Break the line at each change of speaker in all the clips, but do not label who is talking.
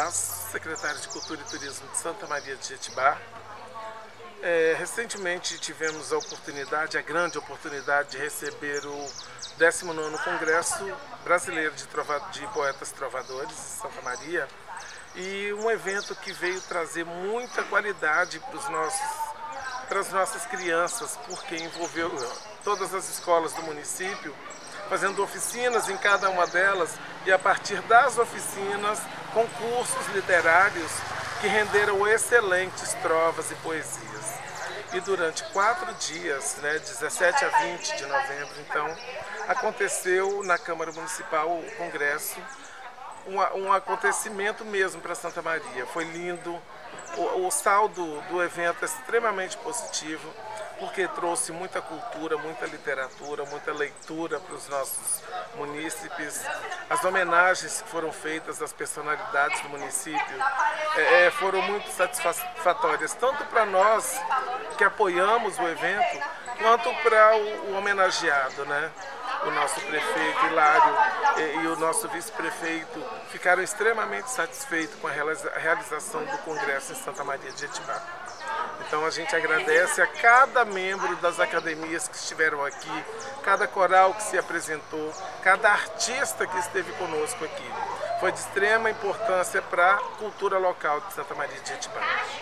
Vaz, secretário de Cultura e Turismo de Santa Maria de Jetibá. Recentemente tivemos a grande oportunidade de receber o 19º Congresso Brasileiro de Poetas Trovadores de Santa Maria, e um evento que veio trazer muita qualidade para as nossas crianças, porque envolveu todas as escolas do município, fazendo oficinas em cada uma delas, e a partir das oficinas, concursos literários que renderam excelentes trovas e poesias. E durante 4 dias, 17 a 20 de novembro, então, aconteceu na Câmara Municipal o Congresso, um acontecimento mesmo para Santa Maria. Foi lindo, o saldo do evento é extremamente positivo, porque trouxe muita cultura, muita literatura, muita leitura para os nossos munícipes. As homenagens que foram feitas às personalidades do município foram muito satisfatórias, tanto para nós que apoiamos o evento, quanto para o homenageado, O nosso prefeito Hilário e o nosso vice-prefeito ficaram extremamente satisfeitos com a realização do Congresso em Santa Maria de Jetibá. Então a gente agradece a cada membro das academias que estiveram aqui, cada coral que se apresentou, cada artista que esteve conosco aqui. Foi de extrema importância para a cultura local de Santa Maria de Jetibá.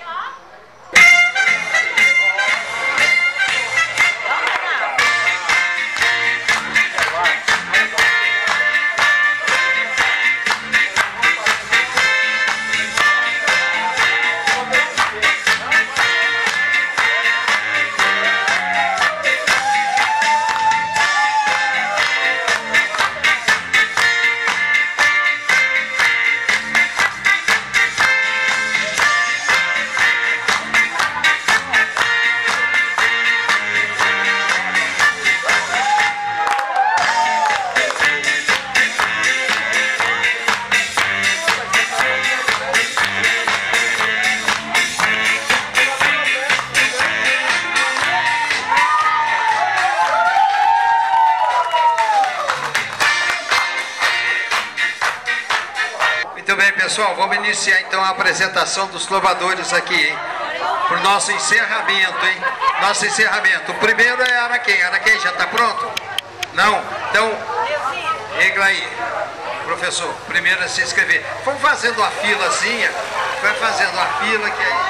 Muito bem, pessoal, vamos iniciar então a apresentação dos trovadores aqui, hein? Para o nosso encerramento, hein? Nosso encerramento. O primeiro é Araquém. Araquém, já está pronto? Não? Então, regla aí, professor. Primeiro é se inscrever. Vamos fazendo a filazinha. Vai fazendo a fila que aí.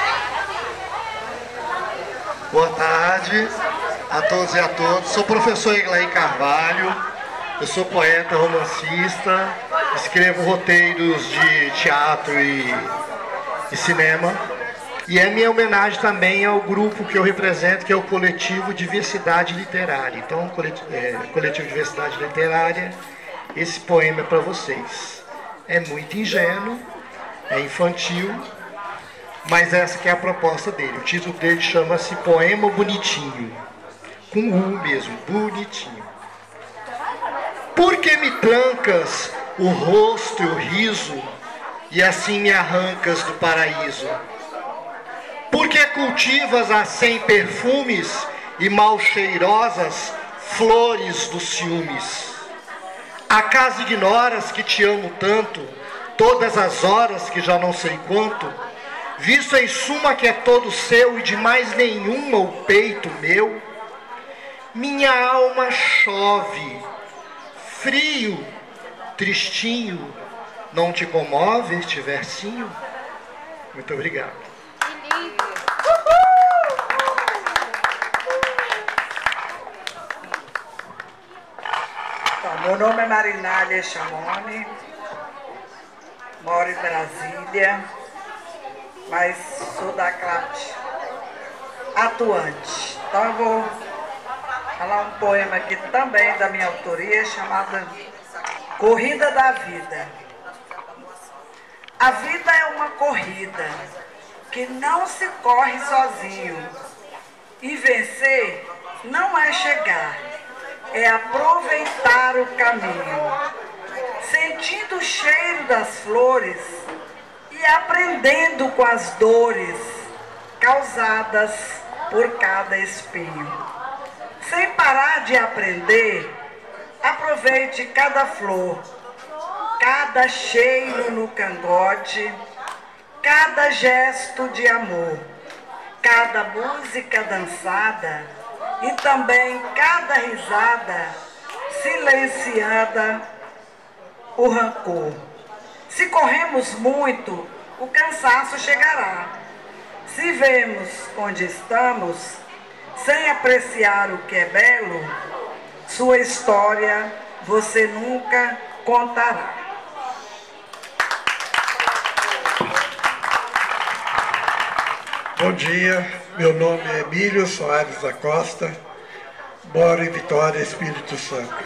Boa tarde a todos e a todas. Sou o professor Eglaí Carvalho. Eu sou poeta, romancista, escrevo roteiros de teatro e cinema. E é minha homenagem também ao grupo que eu represento, que é o Coletivo Diversidade Literária. Então, Coletivo Diversidade Literária, esse poema é para vocês. É muito ingênuo, é infantil, mas essa que é a proposta dele. O título dele chama-se Poema Bonitinho, com U mesmo, bonitinho. Por que me trancas o rosto e o riso, e assim me arrancas do paraíso? Por que cultivas as 100 perfumes e mal cheirosas flores dos ciúmes? Acaso ignoras que te amo tanto, todas as horas que já não sei quanto, visto em suma que é todo seu e de mais nenhuma o peito meu? Minha alma chove, frio, tristinho, não te comove este versinho? Muito obrigado.
Que lindo!
Então, meu nome é Marinália Chamoni, moro em Brasília, mas sou da classe atuante. Então eu vou falar um poema aqui também da minha autoria, chamado Corrida da Vida. A vida é uma corrida que não se corre sozinho. E vencer não é chegar, é aproveitar o caminho, sentindo o cheiro das flores e aprendendo com as dores causadas por cada espinho. Sem parar de aprender, aproveite cada flor, cada cheiro no cangote, cada gesto de amor, cada música dançada e também cada risada silenciada o rancor. Se corremos muito, o cansaço chegará. Se vemos onde estamos, sem apreciar o que é belo, sua história você nunca contará.
Bom dia, meu nome é Emílio Soares da Costa, moro em Vitória, Espírito Santo.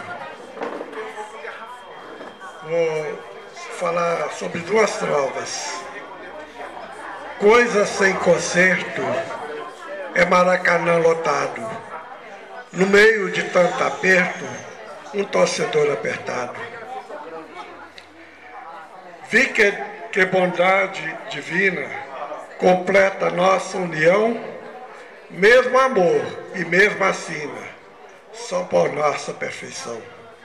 Vou falar sobre duas trovas. Coisa sem conserto é Maracanã lotado. No meio de tanto aperto, um torcedor apertado. Vi que bondade divina completa nossa união, mesmo amor e mesmo acima, só por nossa perfeição.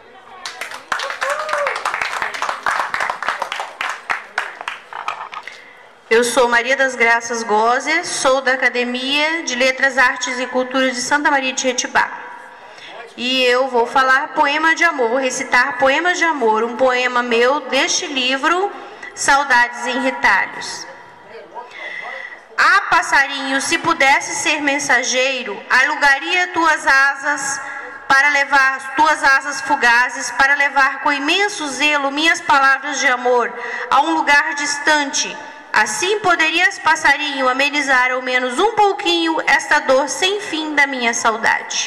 Eu sou Maria das Graças Góser, sou da Academia de Letras, Artes e Cultura de Santa Maria de Jetibá. E eu vou falar poema de amor, vou recitar poemas de amor, um poema meu deste livro, Saudades em Retalhos. Ah, passarinho, se pudesse ser mensageiro, alugaria tuas asas para levar, tuas asas fugazes, para levar com imenso zelo minhas palavras de amor a um lugar distante. Assim poderias, passarinho, amenizar ao menos um pouquinho esta dor sem fim da minha saudade.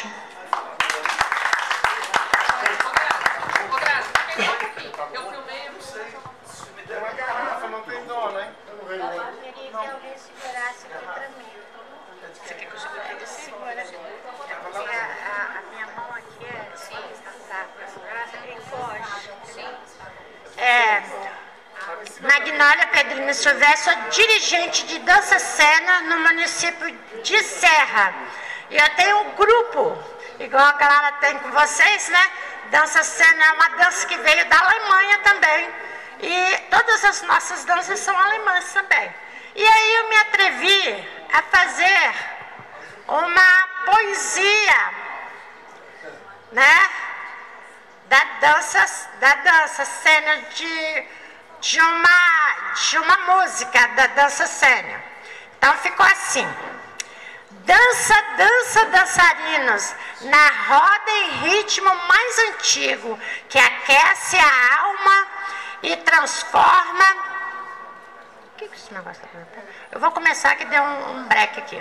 Magnólia Pedrinho Silvestre, sou dirigente de dança cena no município de Serra. E eu tenho um grupo, igual a galera tem com vocês, né? Dança cena é uma dança que veio da Alemanha também. E todas as nossas danças são alemãs também. E aí eu me atrevi a fazer uma poesia, né? Da dança cena de uma música da dança cena. Então ficou assim: dança, dança, dançarinos, na roda e ritmo mais antigo, que aquece a alma e transforma. O que esse negócio tá falando? Eu vou começar que deu um break aqui.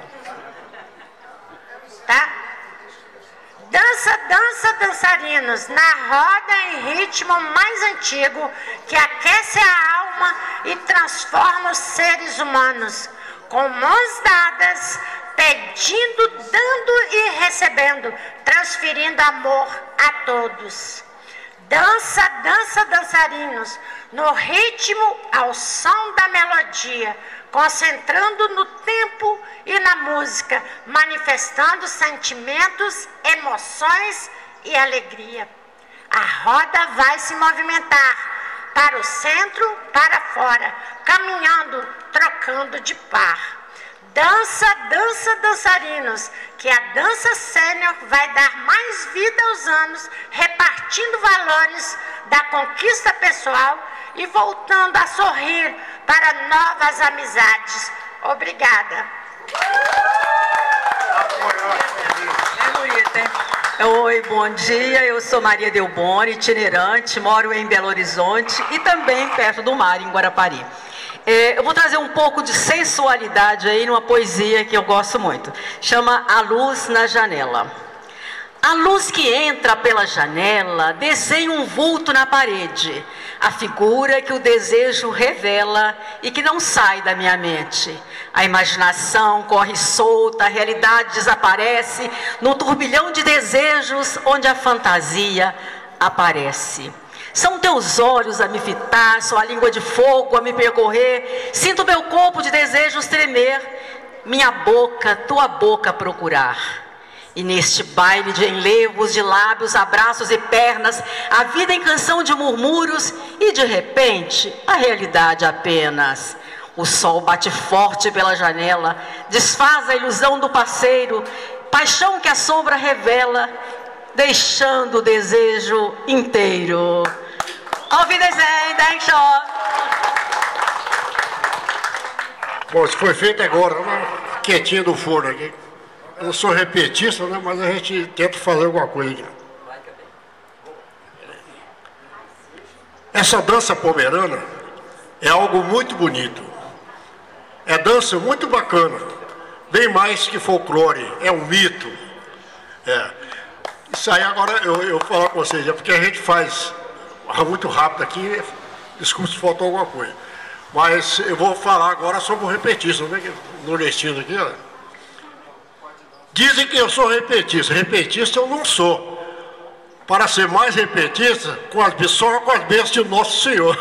Tá? Dança, dança, dançarinos, na roda em ritmo mais antigo, que aquece a alma e transforma os seres humanos, com mãos dadas, pedindo, dando e recebendo, transferindo amor a todos. Dança, dança, dançarinos, no ritmo, ao som da melodia, concentrando no tempo e na música, manifestando sentimentos, emoções e alegria. A roda vai se movimentar para o centro, para fora, caminhando, trocando de par. Dança, dança, dançarinos, que a dança sênior vai dar mais vida aos anos, repartindo valores da conquista pessoal e voltando a sorrir para novas amizades. Obrigada.
Oi, bom dia, eu sou Maria Delboni, itinerante, moro em Belo Horizonte e também perto do mar, em Guarapari. Eu vou trazer um pouco de sensualidade aí numa poesia que eu gosto muito. Chama A Luz na Janela. A luz que entra pela janela desenha um vulto na parede, a figura que o desejo revela e que não sai da minha mente. A imaginação corre solta, a realidade desaparece no turbilhão de desejos onde a fantasia aparece. São teus olhos a me fitar, sua língua de fogo a me percorrer. Sinto meu corpo de desejos tremer, minha boca, tua boca procurar. E neste baile de enlevos, de lábios, abraços e pernas, a vida em canção de murmúrios e de repente a realidade apenas. O sol bate forte pela janela, desfaz a ilusão do parceiro, paixão que a sombra revela, deixando o desejo inteiro. Auf Wiedersehen, danke schön.
Bom, isso foi feito agora, quietinho do forno aqui. Eu sou repetista, né, mas a gente tenta fazer alguma coisa aqui. Essa dança pomerana é algo muito bonito. É dança muito bacana. Bem mais que folclore, é um mito. Isso aí agora eu vou falar com vocês, é porque a gente faz muito rápido aqui, desculpe se faltou alguma coisa. Mas eu vou falar agora sobre o repetista, né? Nordestino aqui, ó. Dizem que eu sou repetista. Repetista eu não sou. Para ser mais repetista, só com as bênçãos de Nosso Senhor.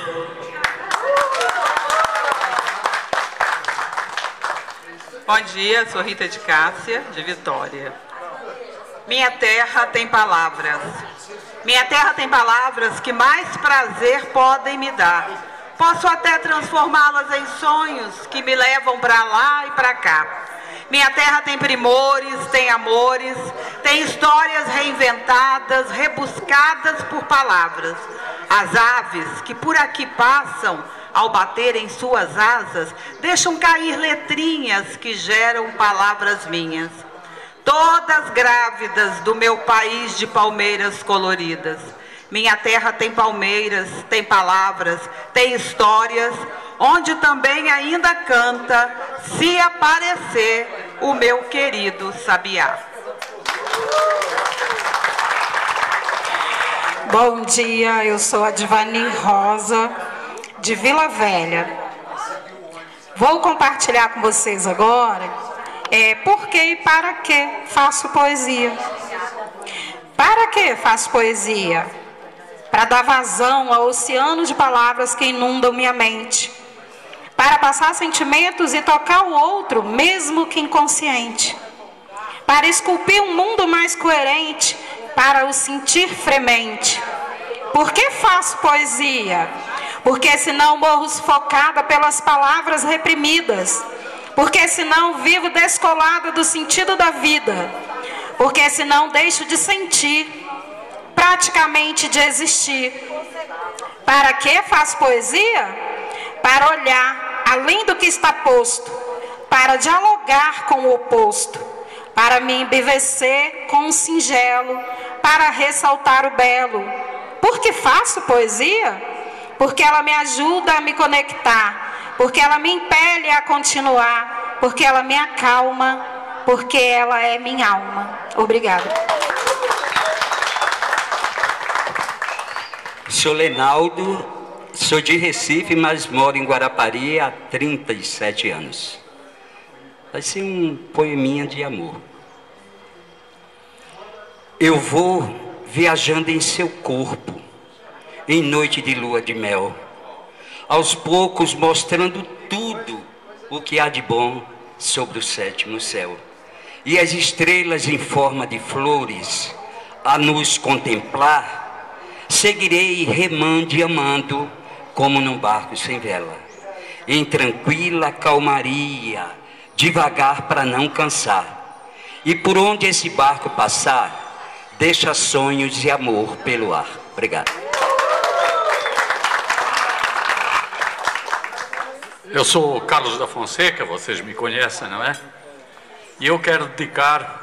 Bom dia, sou Rita de Cássia, de Vitória. Minha terra tem palavras. Minha terra tem palavras que mais prazer podem me dar. Posso até transformá-las em sonhos que me levam para lá e para cá. Minha terra tem primores, tem amores, tem histórias reinventadas, rebuscadas por palavras. As aves que por aqui passam, ao baterem suas asas, deixam cair letrinhas que geram palavras minhas. Todas grávidas do meu país de palmeiras coloridas. Minha terra tem palmeiras, tem palavras, tem histórias, onde também ainda canta, se aparecer, o meu querido sabiá.
Bom dia, eu sou a Divani Rosa, de Vila Velha. Vou compartilhar com vocês agora por que e para que faço poesia. Para que faço poesia? Para dar vazão ao oceano de palavras que inundam minha mente. Para passar sentimentos e tocar o outro, mesmo que inconsciente. Para esculpir um mundo mais coerente, para o sentir fremente. Por que faço poesia? Porque senão morro sufocada pelas palavras reprimidas. Porque senão vivo descolada do sentido da vida. Porque senão deixo de sentir, praticamente de existir. Para que faço poesia? Para olhar além do que está posto, para dialogar com o oposto, para me embevecer com o singelo, para ressaltar o belo. Por que faço poesia? Porque ela me ajuda a me conectar, porque ela me impele a continuar, porque ela me acalma, porque ela é minha alma. Obrigada.
Sou Lenaldo, sou de Recife, mas moro em Guarapari há 37 anos. Vai ser um poeminha de amor. Eu vou viajando em seu corpo, em noite de lua de mel, aos poucos mostrando tudo o que há de bom sobre o sétimo céu. E as estrelas em forma de flores a nos contemplar, seguirei remando e amando, como num barco sem vela, em tranquila calmaria, devagar para não cansar. E por onde esse barco passar, deixa sonhos e amor pelo ar. Obrigado.
Eu sou Carlos da Fonseca, vocês me conhecem, não é? E eu quero dedicar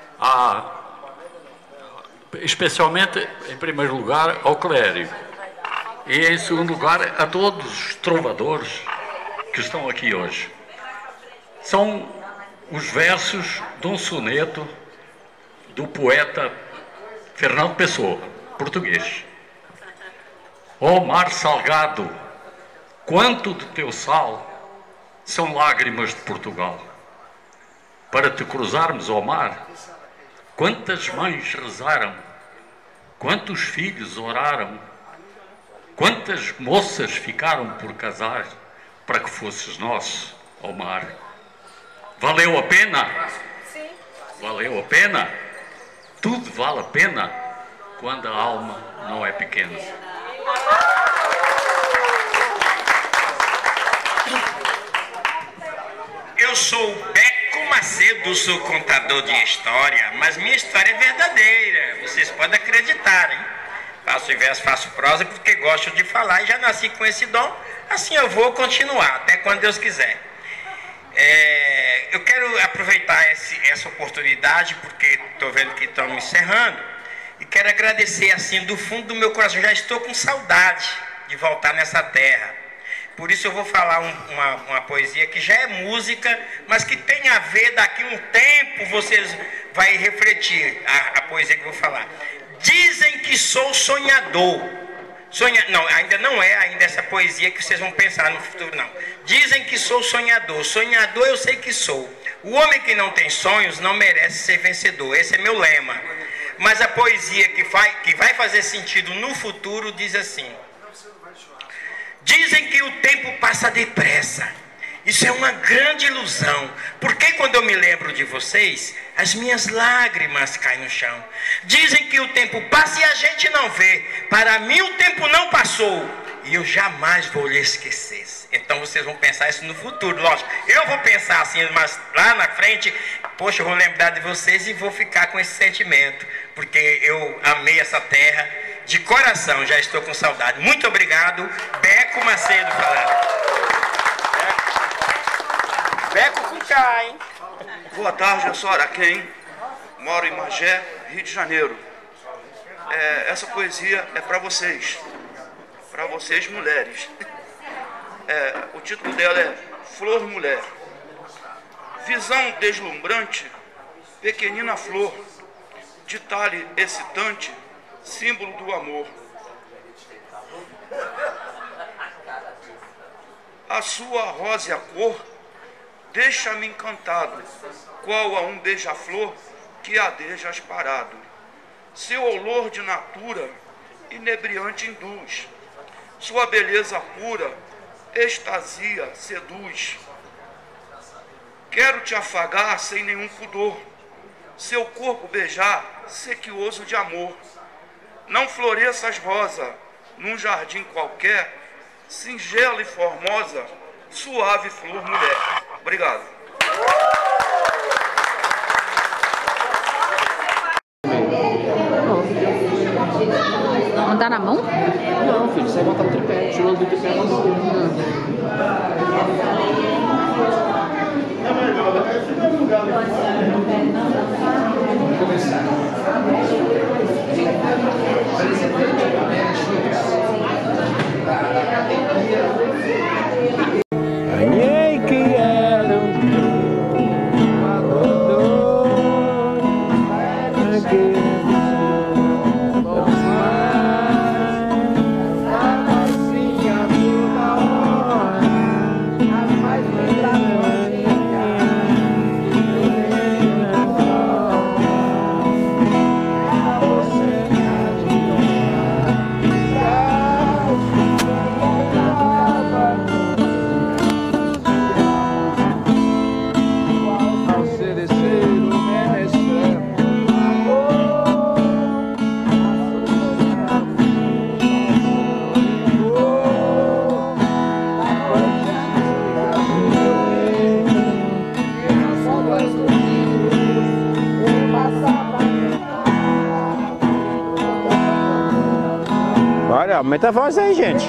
especialmente, em primeiro lugar, ao clérigo. E, em segundo lugar, a todos os trovadores que estão aqui hoje. São os versos de um soneto do poeta Fernando Pessoa, português. Ó mar salgado, quanto do teu sal são lágrimas de Portugal. Para te cruzarmos ao mar, quantas mães rezaram, quantos filhos oraram, quantas moças ficaram por casar para que fosses nosso, ó mar. Valeu a pena? Sim. Valeu a pena? Tudo vale a pena quando a alma não é pequena.
sou Beco Macedo, sou contador de história, mas minha história é verdadeira, vocês podem acreditar, hein? Faço verso, faço prosa porque gosto de falar e já nasci com esse dom, assim eu vou continuar, até quando Deus quiser. Eu quero aproveitar essa oportunidade, porque estou vendo que estão me encerrando, e quero agradecer assim do fundo do meu coração. Já estou com saudade de voltar nessa terra. Por isso eu vou falar uma poesia que já é música, mas que tem a ver, daqui a um tempo vocês vão refletir a poesia que eu vou falar. Dizem que sou sonhador. Não, ainda não é ainda essa poesia que vocês vão pensar no futuro, não. Dizem que sou sonhador. Sonhador eu sei que sou. O homem que não tem sonhos não merece ser vencedor. Esse é meu lema. Mas a poesia que vai fazer sentido no futuro diz assim: dizem que o tempo passa depressa. Isso é uma grande ilusão, porque quando eu me lembro de vocês, as minhas lágrimas caem no chão. Dizem que o tempo passa e a gente não vê. Para mim o tempo não passou e eu jamais vou lhe esquecer. Então vocês vão pensar isso no futuro, lógico. Eu vou pensar assim, mas lá na frente, poxa, eu vou lembrar de vocês e vou ficar com esse sentimento, porque eu amei essa terra de coração, já estou com saudade. Muito obrigado, Beco Macedo falando. Beco com K, hein?
Boa tarde, eu sou Araquém, moro em Magé, Rio de Janeiro. Essa poesia é para vocês mulheres. O título dela é Flor Mulher. Visão deslumbrante, pequenina flor, de talhe excitante, símbolo do amor. A sua rósea cor deixa-me encantado, qual a um beija-flor que adejas parado. Seu olor de natura inebriante induz, sua beleza pura extasia, seduz. Quero te afagar sem nenhum pudor, seu corpo beijar sequioso de amor. Não floresças rosa num jardim qualquer, singela e formosa, suave flor mulher. Obrigado.
Andar na mão?
Não, filho, você vai botar no tripé, tirou do tripé na mão.
Sonhei que era um Olha, aumenta a voz aí, gente.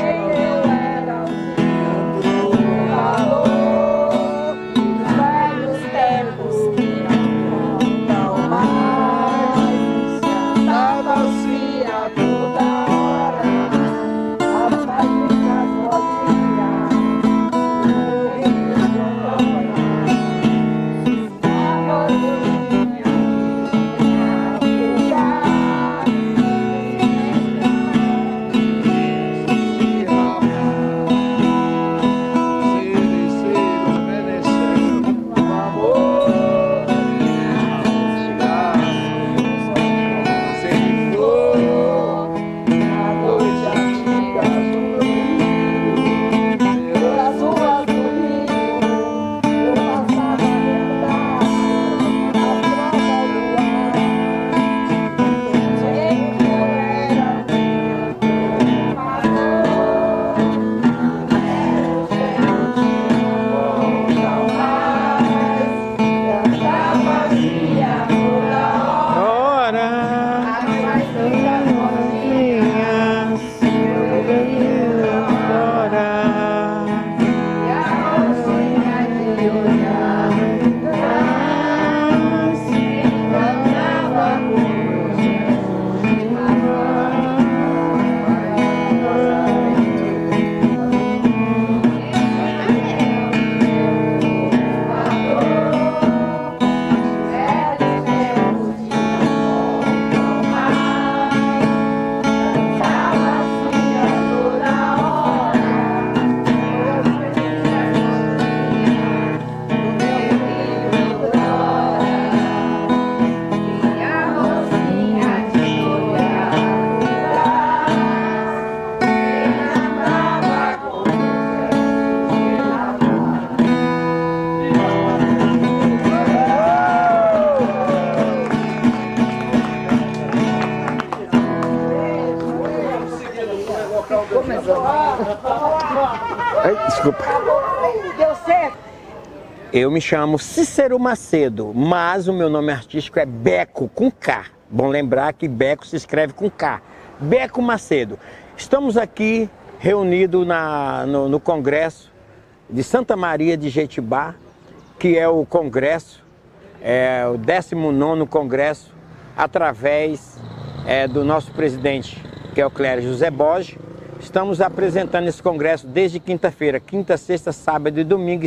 Desculpa.
Deu certo?
Eu me chamo Cícero Macedo, mas o meu nome artístico é Beco, com K. Bom lembrar que Beco se escreve com K. Beco Macedo. Estamos aqui reunidos no Congresso de Santa Maria de Jetibá, que é o Congresso, o 19º Congresso, através do nosso presidente, que é o Clério José Borges. Estamos apresentando esse congresso desde quinta-feira, quinta, sexta, sábado e domingo.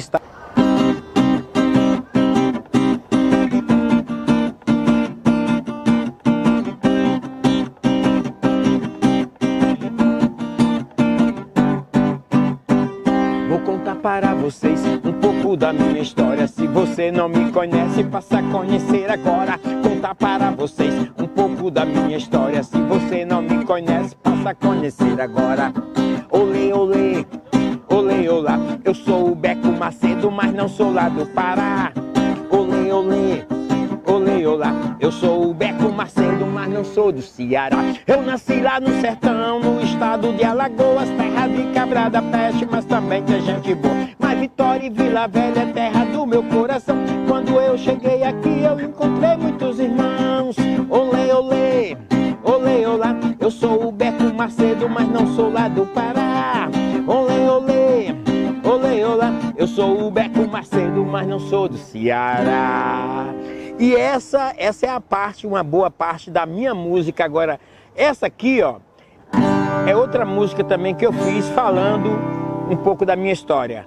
Vou contar para vocês um pouco da minha história. Se você não me conhece, passa a conhecer agora. Contar para vocês um pouco da minha história. Se você não me conhece, passa a conhecer agora. Olê, olê, olê, olá. Eu sou o Beco Macedo, mas não sou lá do Pará. Olê, olê, olê, olá. Eu sou o Beco Macedo, mas não sou do Ceará. Eu nasci lá no sertão, no estado de Alagoas, terra de cabra da peste, mas também tem gente boa. Mas Vitória e Vila Velha é terra do meu coração. Quando eu cheguei aqui, eu encontrei muitos irmãos. Olê, olê, olê, olá. Eu sou o Beco Macedo, mas não sou lá do Pará. Olê, olê, olê, olá. Eu sou o Beco Macedo, mas não sou do Ceará. E essa é a parte, uma boa parte da minha música. Agora, essa aqui, ó, é outra música também que eu fiz falando um pouco da minha história.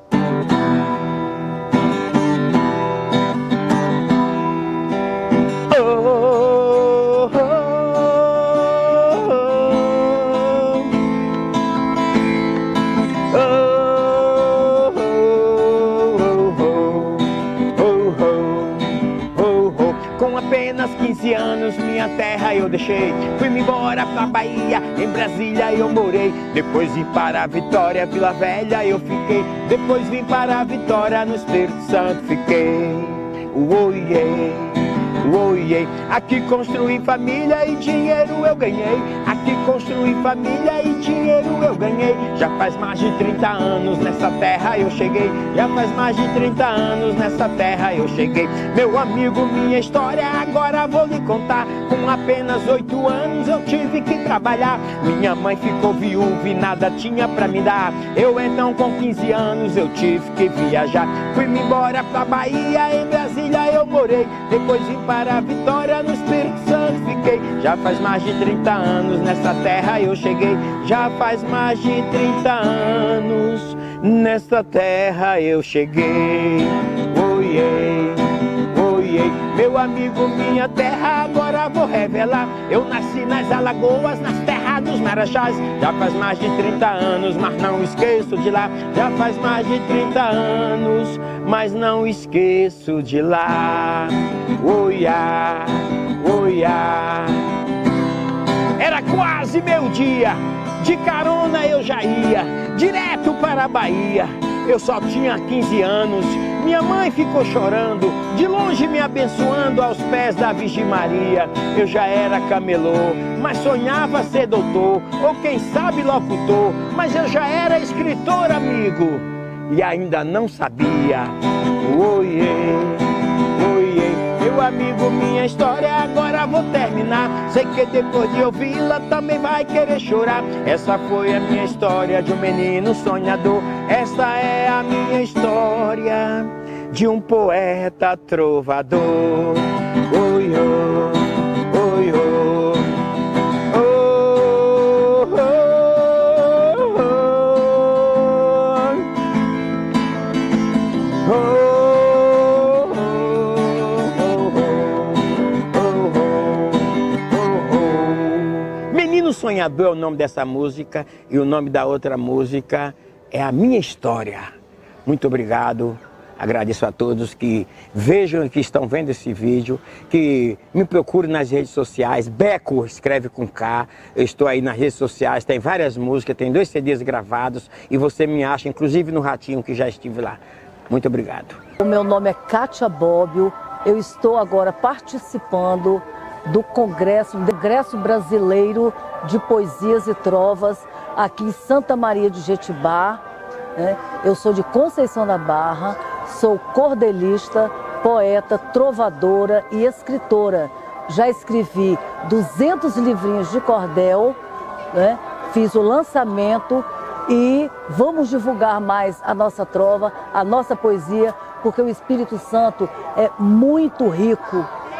Com apenas 15 anos minha terra eu deixei. Fui-me embora pra Bahia, em Brasília eu morei. Depois vim para a Vitória, Vila Velha eu fiquei. Depois vim para a Vitória, no Espírito Santo fiquei. Oiê, oiê. Aqui construí família e dinheiro eu ganhei. Aqui construí família e dinheiro eu ganhei. Já faz mais de 30 anos nessa terra eu cheguei. Já faz mais de 30 anos nessa terra eu cheguei. Meu amigo, minha história agora vou lhe contar. Com apenas 8 anos eu tive que trabalhar. Minha mãe ficou viúva e nada tinha pra me dar. Eu então com 15 anos eu tive que viajar. Fui-me embora pra Bahia, em Brasília eu morei. Depois vim para a Vitória, no Espírito Santo fiquei. Já faz mais de 30 anos nessa terra eu cheguei. Já faz mais de 30 anos nessa terra eu cheguei. Oiê, oiê. Meu amigo, minha terra agora vou revelar. Eu nasci nas Alagoas, nas terras dos Marajás. Já faz mais de 30 anos, mas não esqueço de lá. Já faz mais de 30 anos, mas não esqueço de lá. Oiá, oiá. Era quase meio-dia, de carona eu já ia direto para a Bahia. Eu só tinha 15 anos, minha mãe ficou chorando, de longe me abençoando aos pés da Virgem Maria. Eu já era camelô, mas sonhava ser doutor, ou quem sabe locutor, mas eu já era escritor, amigo, e ainda não sabia. Oiê, oiê. Meu amigo, minha história agora vou terminar. Sei que depois de ouvi-la também vai querer chorar. Essa foi a minha história de um menino sonhador. Essa é a minha história de um poeta trovador. Oi, oh, oi, oh. Sonhador é o nome dessa música e o nome da outra música é A Minha História. Muito obrigado, agradeço a todos que vejam, que estão vendo esse vídeo, que me procurem nas redes sociais. Beco escreve com K, eu estou aí nas redes sociais, tem várias músicas, tem 2 CDs gravados e você me acha, inclusive no Ratinho, que já estive lá. Muito obrigado.
O meu nome é Kátia Bobbio, eu estou agora participando do Congresso Brasileiro de Poesias e Trovas, aqui em Santa Maria de Jetibá, né? Eu sou de Conceição da Barra, sou cordelista, poeta, trovadora e escritora. Já escrevi 200 livrinhos de cordel, né? Fiz o lançamento e vamos divulgar mais a nossa trova, a nossa poesia, porque o Espírito Santo é muito rico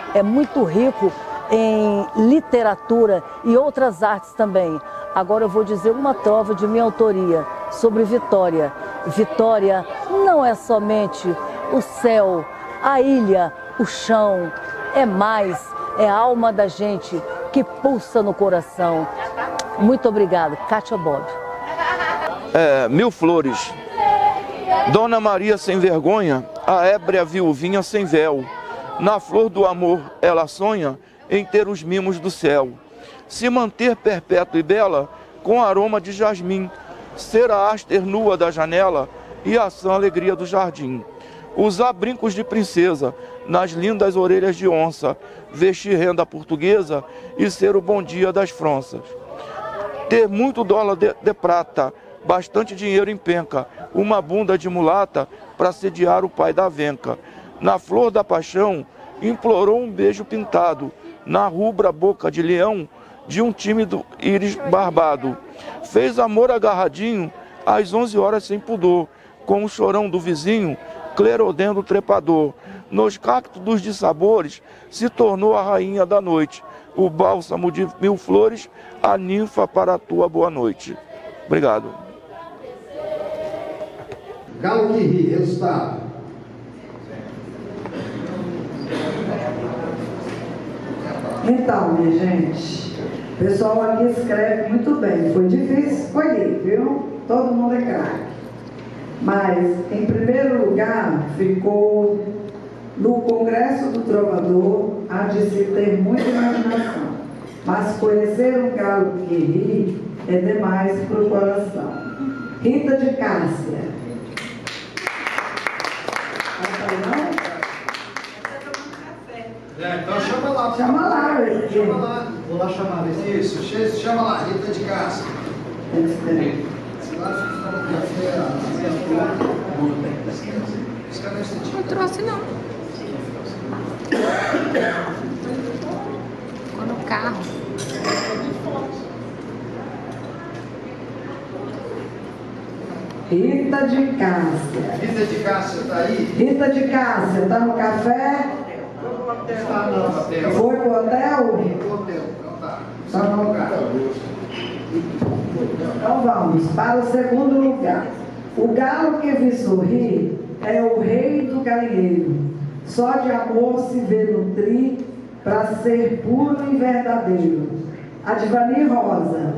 em literatura e outras artes também. Agora eu vou dizer uma trova de minha autoria sobre Vitória. Vitória não é somente o céu, a ilha, o chão, é a alma da gente que pulsa no coração. Muito obrigada, Kátia Bob.
Mil flores. Dona Maria sem vergonha, a ébria viuvinha sem véu. Na flor do amor ela sonha em ter os mimos do céu. Se manter perpétua e bela com aroma de jasmim. Ser a haster nua da janela e a sã alegria do jardim. Usar brincos de princesa nas lindas orelhas de onça. Vestir renda portuguesa e ser o bom dia das Franças. Ter muito dólar de prata, bastante dinheiro em penca, uma bunda de mulata para sediar o pai da venca. Na flor da paixão, implorou um beijo pintado, na rubra boca de leão, de um tímido íris barbado. Fez amor agarradinho, às 11 horas sem pudor, com o chorão do vizinho, clerodendo trepador. Nos cactos de sabores, se tornou a rainha da noite. O bálsamo de mil flores, a ninfa para a tua boa noite. Obrigado.
Galo que ri, resultado.
Então, minha gente, o pessoal aqui escreve muito bem. Foi difícil? Foi, viu? Todo mundo é craque. Mas, em primeiro lugar, ficou no Congresso do Trovador, há de se ter muita imaginação. Mas conhecer um galo que ri é demais para o coração. Rita de Cássia.
Então chama lá.
Chama lá,
chama lá. Vou lá chamar. Isso, chama lá, Rita de Cássia.
Não trouxe não. Ficou no carro.
Rita de Cássia.
Rita de Cássia está aí?
Rita de Cássia, está no café?
Está no hotel.
Foi pro hotel?
Foi pro hotel, então tá.
Está no lugar. Então vamos para o segundo lugar. O galo que vi sorrir é o rei do galinheiro. Só de amor se vê nutrir para ser puro e verdadeiro. Advanir Rosa.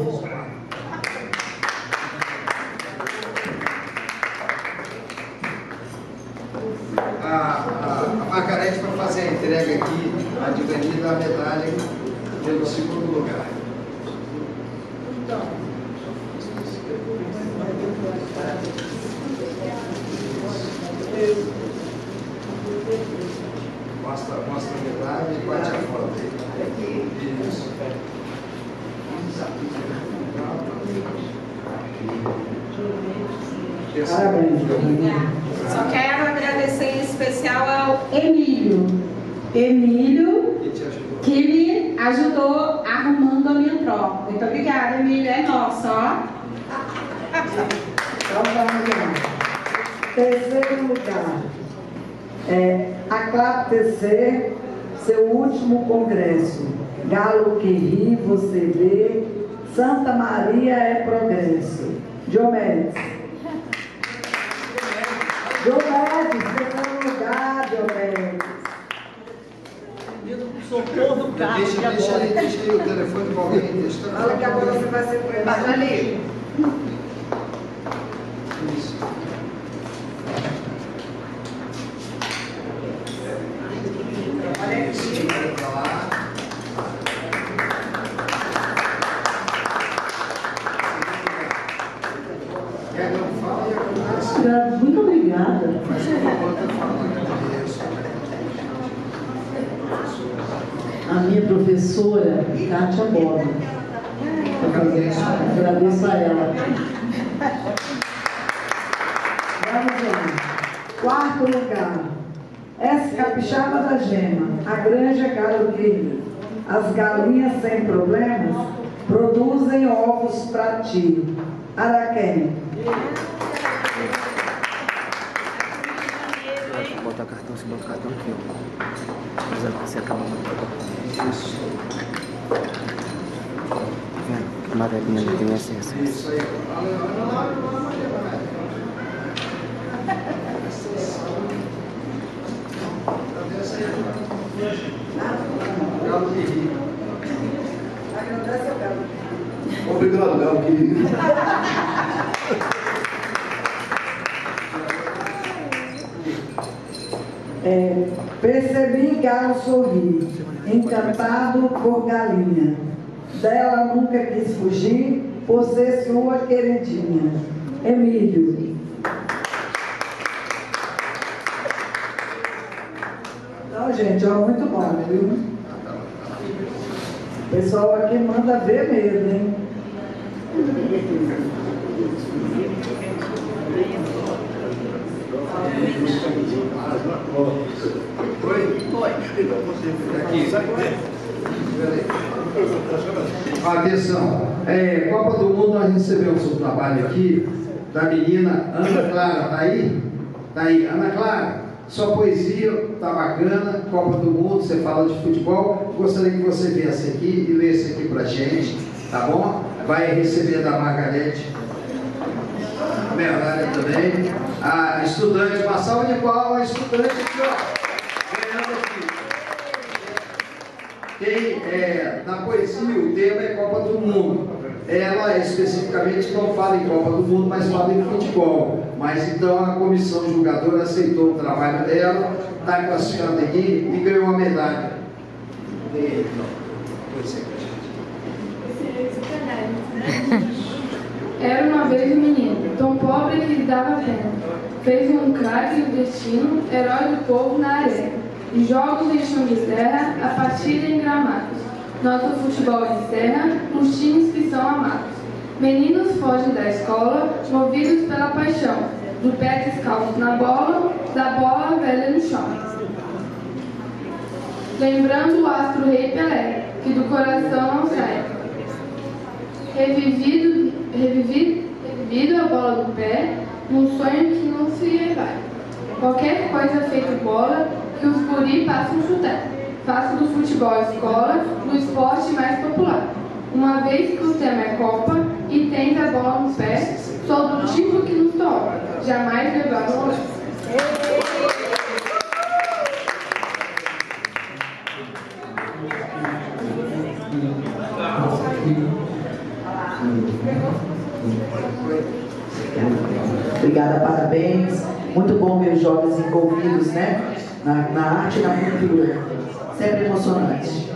A Margarete vai fazer a entrega aqui, a Advanir da medalha pelo segundo lugar. Mostra a medalha e bate a foto aí. Isso.
Só quero agradecer em especial ao Emílio. Emílio, que me ajudou arrumando a minha troca. Muito obrigada, Emílio. É nossa, ó.
Então vamos lá. Terceiro lugar. A Clap TC, seu último congresso. Galo que ri, você vê. Santa Maria é progresso. Diomedes. Diomedes, terceiro lugar, Diomedes.
Socorro do carro. Deixa aí o telefone para alguém.
Fala que agora você vai ser preso ali.
Isso. Olha aqui. Para lá. Quer não fala e acontece.
Muito obrigada. A minha professora, Kátia Bob.
fazer isso.
Agradeço a ela. Vamos lá. Quarto lugar. Essa capixaba da gema, a Granja Carolina. As galinhas sem problemas produzem ovos para ti. Araquém.
Vou botar cartão, você bota o cartão aqui, ó. Você acaba isso. Vendo? Amarelinha não tem acesso. Isso aí.
Obrigado, Galo querido. Percebi Galo sorrir, encantado por galinha. Dela nunca quis fugir, por ser sua queridinha. Emílio. Então, gente, ó, muito bom, viu? O pessoal aqui manda ver mesmo, hein?
Atenção, Copa do Mundo, nós recebemos um trabalho aqui da menina Ana Clara, tá aí? Tá aí, Ana Clara, sua poesia tá bacana, Copa do Mundo, você fala de futebol, gostaria que você viesse aqui e lesse aqui pra gente, tá bom? Vai receber da Margarete, a Merlária também, a estudante, uma salva de palmas, a estudante aqui, ó, ganhando aqui. Na poesia o tema é Copa do Mundo. Ela especificamente não fala em Copa do Mundo, mas fala em futebol. Mas então a comissão julgadora aceitou o trabalho dela, está classificando aqui e ganhou uma medalha.
Era uma vez um menino, tão pobre que lhe dava pena. Fez um craque no destino, herói do povo na areia. Os jogos em chão de terra, a partida em gramados. Nosso futebol encerra os times que são amados. Meninos fogem da escola, movidos pela paixão. Do pé descalço na bola, da bola velha no chão. Lembrando o astro rei Pelé, que do coração não sai. Revivido a bola do pé, num sonho que não se vai. Qualquer coisa feita bola, que os guri passam chutar. Faço do futebol escola, do esporte mais popular. Uma vez que o tema é Copa e tens a bola no pé, sou do tipo que nos toca, jamais levar no olhar.
Obrigada, parabéns. Muito bom ver os jovens envolvidos, né? Na arte e na cultura. Sempre emocionante.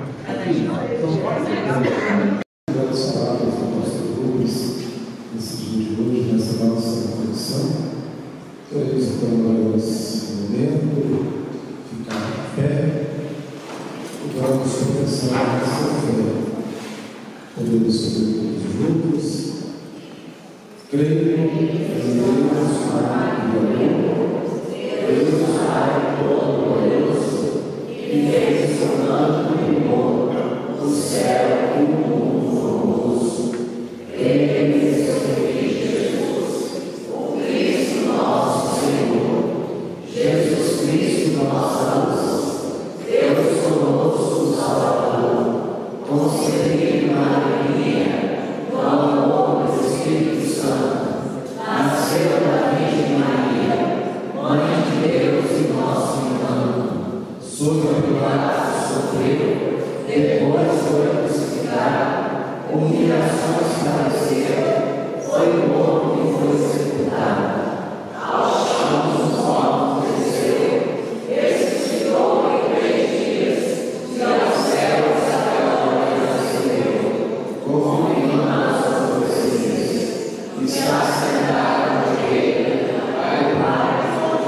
As palavras do pastor Rubens nesse dia de hoje, nessa nossa reflexão. Queremos então agora nesse momento ficar em pé e vamos começar a nossa fé. Podemos fazer todos juntos. Creio em Deus Pai Criador, Deus Pai Todo-Poderoso, que fez o plano primor, o céu e o mundo formoso. Creio em seu Filho Jesus, o Cristo nosso Senhor, Jesus Cristo nossa luz, Deus conosco, Salvador, concebido na alegria, no amor do Espírito Santo, nasceu da Virgem Maria, Mãe de Deus e nosso irmão, sob o Pilato sofreu, depois foi crucificado, humilhações padeceu, foi morto e foi sepultado. Aos chãos dos mortos desceu, ressuscitou em 3 dias, e aos céus até agora ascendeu, conforme nas profecias, está sentado à direita, ao Pai,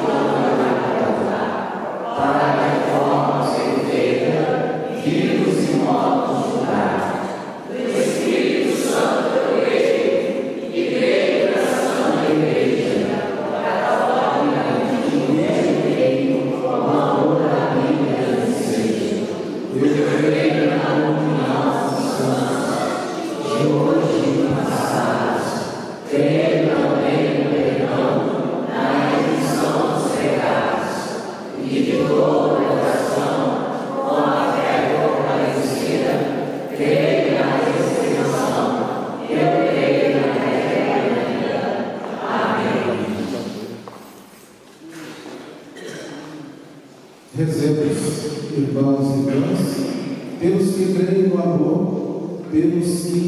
para a reforma ser feita, vivos e mortos julgar. Do Espírito Santo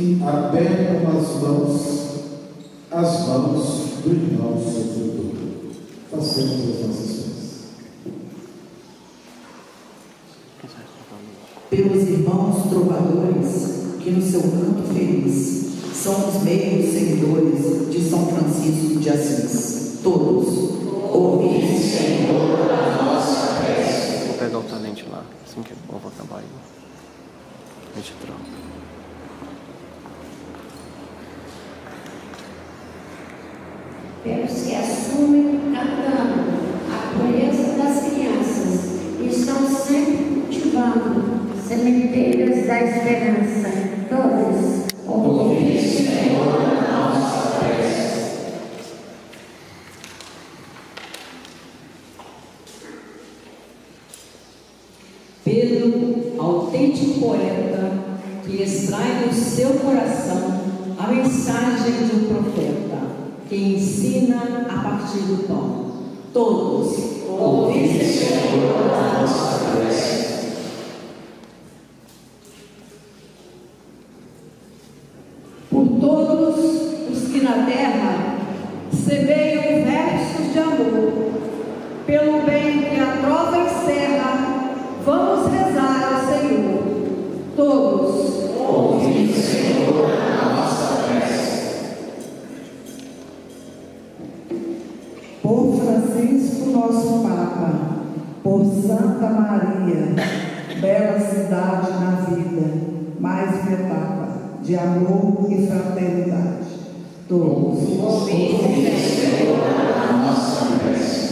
e apertam as mãos do irmão sofredor. Façamos as nossas vezes.
Pelos irmãos trovadores que no seu canto feliz são os meios seguidores de São Francisco de Assis. Todos, ouvi, Senhor, a nossa prece.
Vou pegar o talento lá, assim que eu vou acabar aí. A gente troca.
Pelos que assumem cantando a pureza das crianças e estão sempre cultivando sementeiras da esperança. Todos, ouvi, Senhor, a nossa prece.
Pedro, autêntico poeta, que extrai do seu coração a mensagem de um profeta, que ensina a partir do pão. Todos, ouvi, Senhor, a nossa prece.
Por todos os que na terra semeiam versos de amor, pelo bem que a trova encerra, vamos rezar ao Senhor. Todos,
ouvi, Senhor, a nossa prece.
Por Francisco, nosso Papa, por Santa Maria, bela cidade na vida, mais uma etapa de amor e fraternidade. Todos,
ouvi, Senhor, a nossa prece.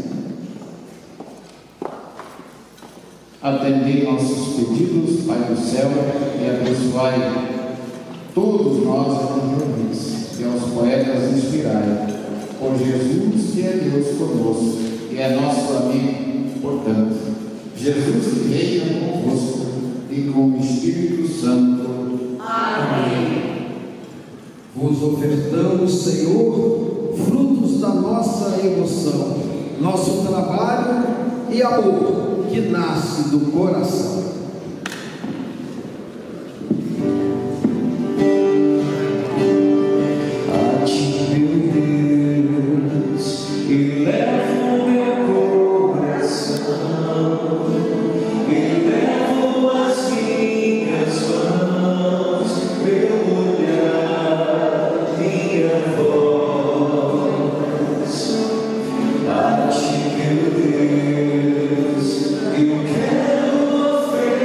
Atendei nossos pedidos, Pai do céu, e abençoai todos nós e aos poetas inspirai. Por Jesus, que é Deus conosco, e é nosso amigo, portanto. Jesus que reina convosco e com o Espírito Santo.
Amém.
Vos ofertamos, Senhor, frutos da nossa emoção, nosso trabalho e amor que nasce do coração.
A ti, meu Deus, elevo meu coração, elevo as minhas mãos, meu olhar, minha voz. A ti, meu Deus, eu quero oferecer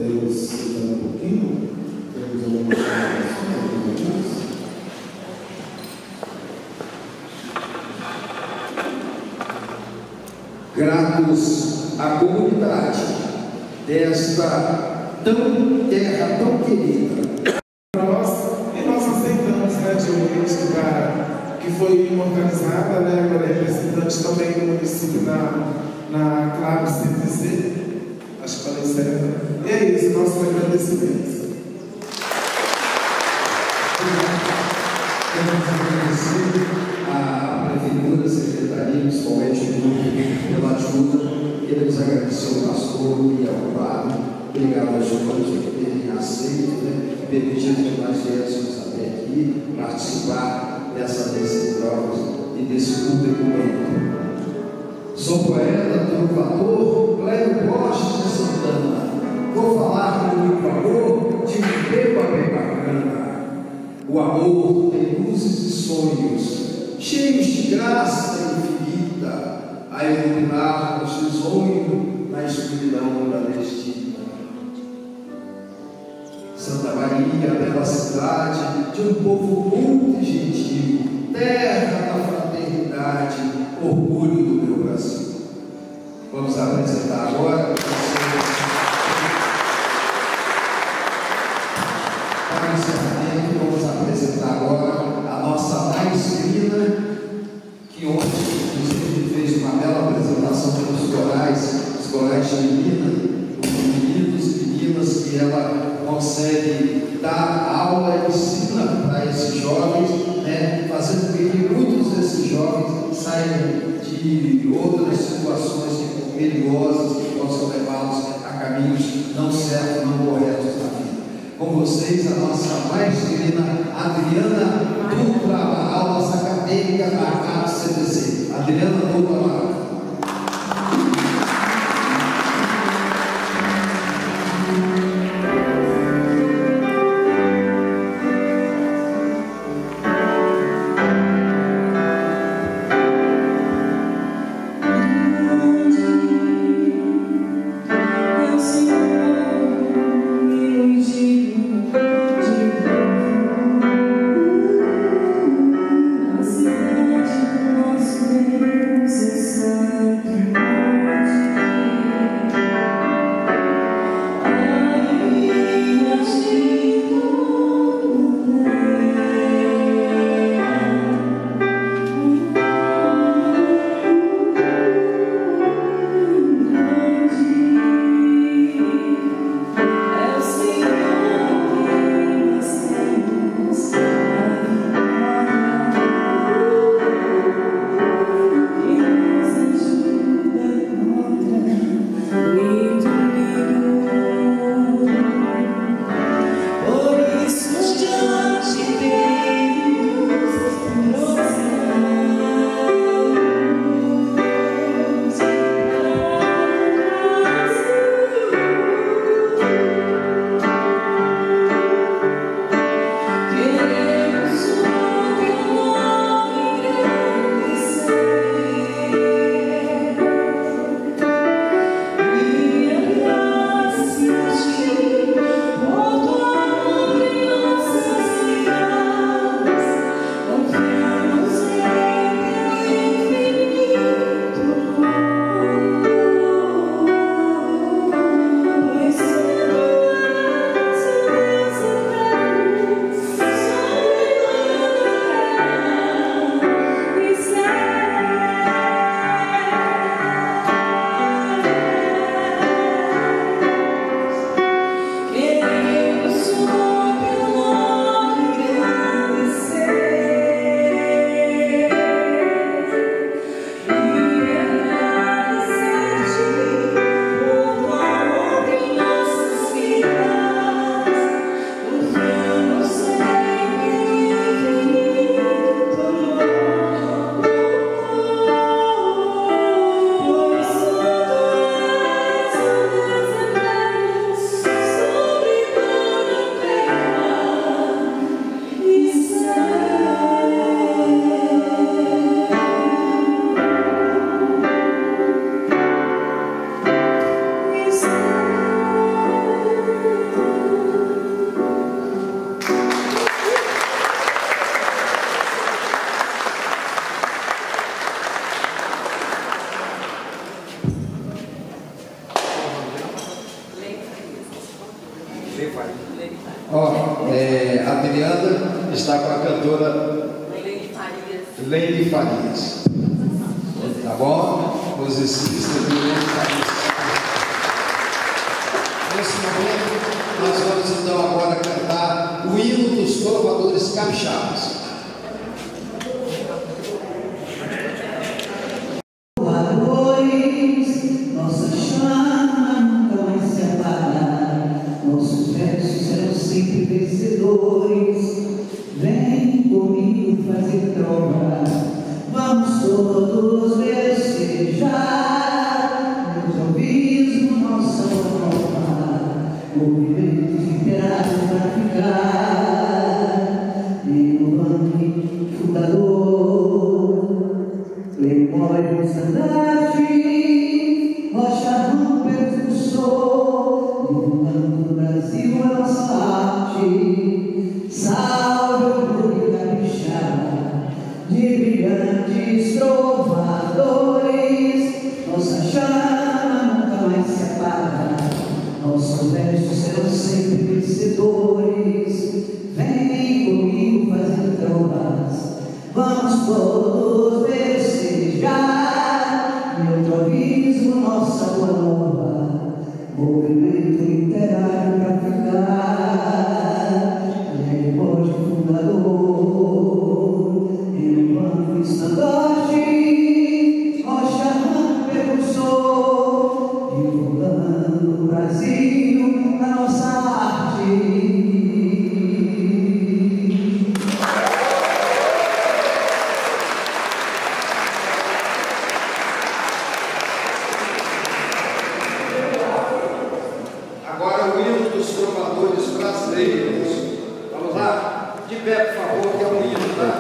podemos estudar um pouquinho? Temos algumas informações?
Gratos à comunidade desta terra tão querida.
Para nós, e nós aceitamos, né, de um lugar que foi organizada, né, pela representante também do município na Claro CTC, acho que falei certo. E é isso, nossos agradecimentos.
Queremos agradecer à Prefeitura, à Secretaria, principalmente o grupo, pela ajuda. Queremos agradecer ao pastor e ao padre. Obrigado aos senhores por terem aceito, né, e permitido que nós viéssemos até aqui participar desse prova e desse público bem. Sou poeta, trovador, Cléio Borges de Santana. Vou falar com muito amor de viver uma bem bacana. O amor tem luzes e sonhos, cheios de graça infinita, a iluminar o risonho na escuridão da destina. Santa Maria, bela cidade de um povo muito e gentil, terra da fraternidade, orgulho do meu Brasil. Vamos apresentar agora para o encerramento, vamos apresentar agora a nossa maestrina, que ontem inclusive fez uma bela apresentação pelos corais, os corais de meninos e meninas, que ela consegue dar aula e ensina para esses jovens, né, fazendo com que muitos desses jovens saiam de outras situações perigosas que possam levá-los a caminhos não certos, não corretos na vida. Com vocês, a nossa maestrina Adriana Dutra Amaral, nossa acadêmica da CAP CTC. Adriana Dutra Amaral.
Nosso
A Adriana está com a cantora Leide Farias. Tá bom? Musicista de Leide Farias. Nesse momento, nós vamos então agora cantar o hino dos trovadores capixabas.
Nossa chama nunca mais se apaga, nossos versos serão sempre vencedores. Vem comigo fazer trova, vamos todos festejar. Improviso, nossa nova, movimento literário pra ficar. E o nome fundador, Playboy Sandarte, Rocha Rão percussor, divulgando no Brasil a nossa arte. Salve orgulho capixaba, de brilhantes trovadores. Nossa chama nunca mais se apaga, nossos versos serão sempre vencedores. Vem comigo fazer trovas, vamos todos festejar. Meu improviso, nossa boa nova, movimento literário pra ficar. Playboy fundador, Emmanuel Estandarte, Rocha Rão percussor, divulgando no Brasil a nossa arte.
Agora o hino dos trovadores brasileiros. Vamos lá? De pé, por favor, que é um hino, tá?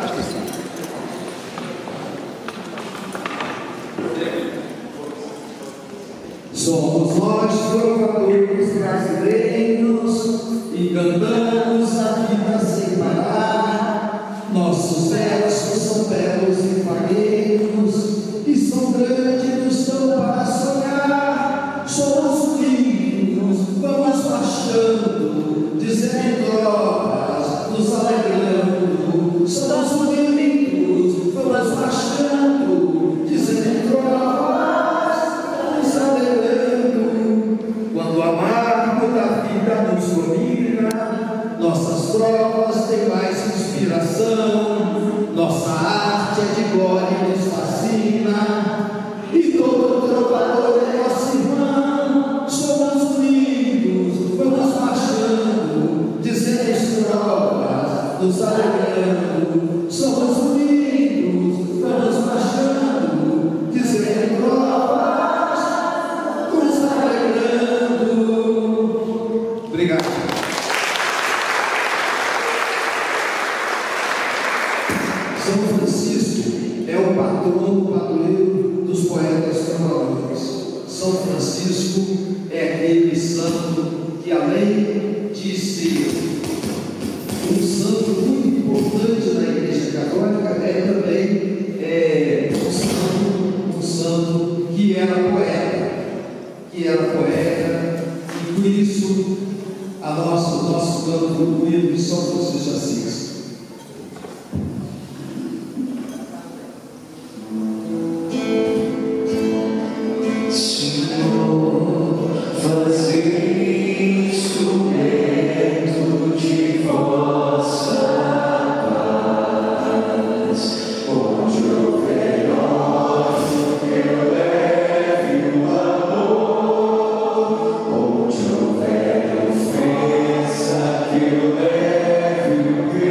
Somos nós, trovadores brasileiros, e cantamos a vida sem parar. Nossos versos são belos e fagueiros, e são grandes, são para sonhar. Somos lindos, vamos marchando, dizendo trovas, nos alegrando. Somos lindos, vamos marchando, dizendo trovas, nos alegrando. Quando o amargo da vida nos domina, nossas trovas têm mais inspiração. Nossa arte é de glória e nos fascina, e todo trovador é nosso irmão. Somos unidos, vamos marchando, dizendo trovas, nos alegrando. Somos unidos, vamos marchando, dizendo trovas, nos alegrando. Obrigado. São Francisco é o patrono, padroeiro dos poetas trovadores. São Francisco é aquele santo que, além de ser um santo muito importante na Igreja Católica, é também um santo que era poeta, e por isso o nosso canto orgulho de São Francisco de Assis.
Que eu leve o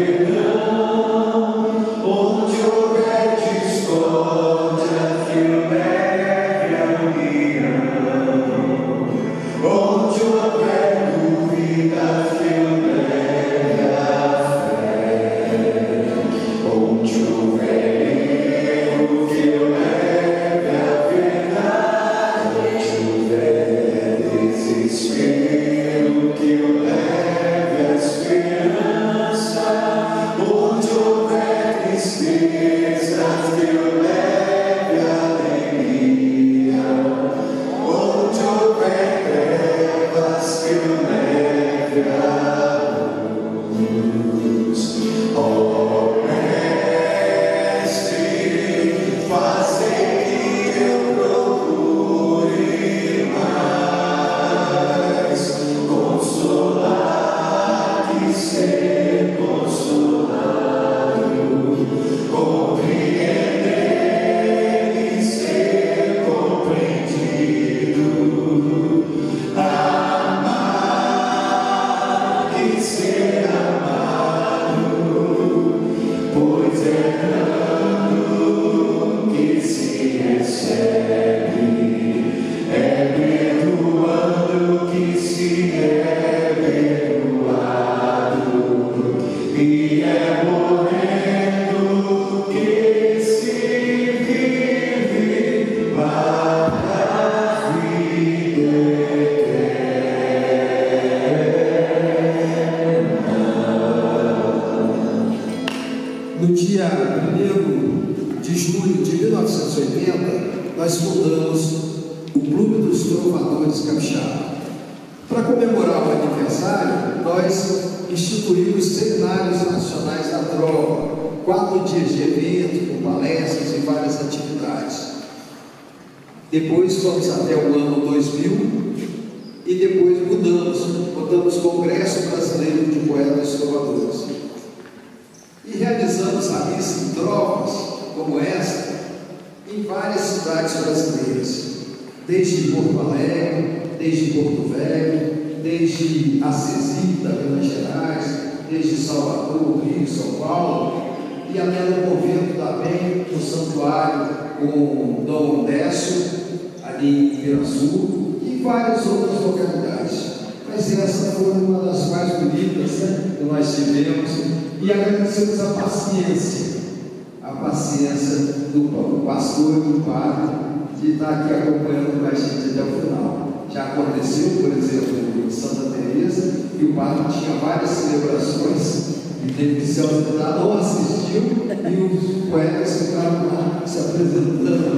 No dia 1º de julho de 1980, nós fundamos o Clube dos Trovadores Capixaba. Para comemorar o aniversário, nós instituímos seminários nacionais da trova, 4 dias de evento, com palestras e várias atividades. Depois fomos até o ano 2000 e depois mudamos Congresso Brasileiro de Poetas e Trovadores. E realizamos a missa em trovas, como esta, em várias cidades brasileiras, desde Porto Alegre, desde Porto Velho, desde Acesita, Minas Gerais, desde Salvador, Rio, São Paulo, e até no convento também, no santuário com Dom Décio, ali em Piraçu, e várias outras localidades. Mas essa foi uma das mais bonitas, né, que nós tivemos, e agradecemos a paciência do pastor e do padre de estar aqui acompanhando a gente até o final. Já aconteceu, por exemplo, em Santa Teresa, que o padre tinha várias celebrações e teve que se ausentar, não assistiu, e os poetas ficaram lá se apresentando.